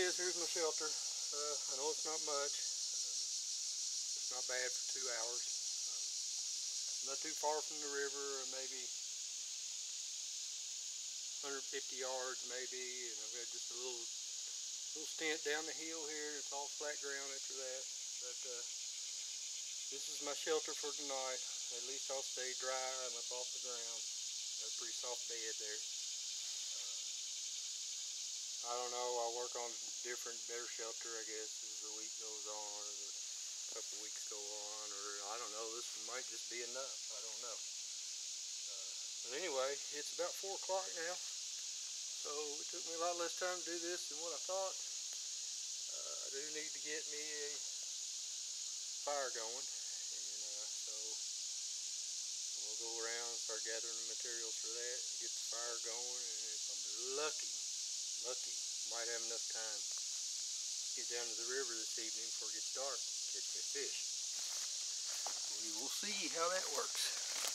is. Here's my shelter. I know it's not much. It's not bad for 2 hours. Not too far from the river, maybe 150 yards maybe, and I've got just a little stint down the hill here. It's all flat ground after that. But this is my shelter for tonight. At least I'll stay dry and up off the ground. Got a pretty soft bed there. I don't know, I'll work on better shelter, I guess, as the week goes on, or the couple weeks go on, or I don't know, this one might just be enough. I don't know. But anyway, it's about 4 o'clock now, so it took me a lot less time to do this than what I thought. I do need to get me a fire going, and so we'll go around and start gathering the materials for that, get the fire going, and if I'm lucky, might have enough time to get down to the river this evening before it gets dark, catch me a fish. We will see how that works.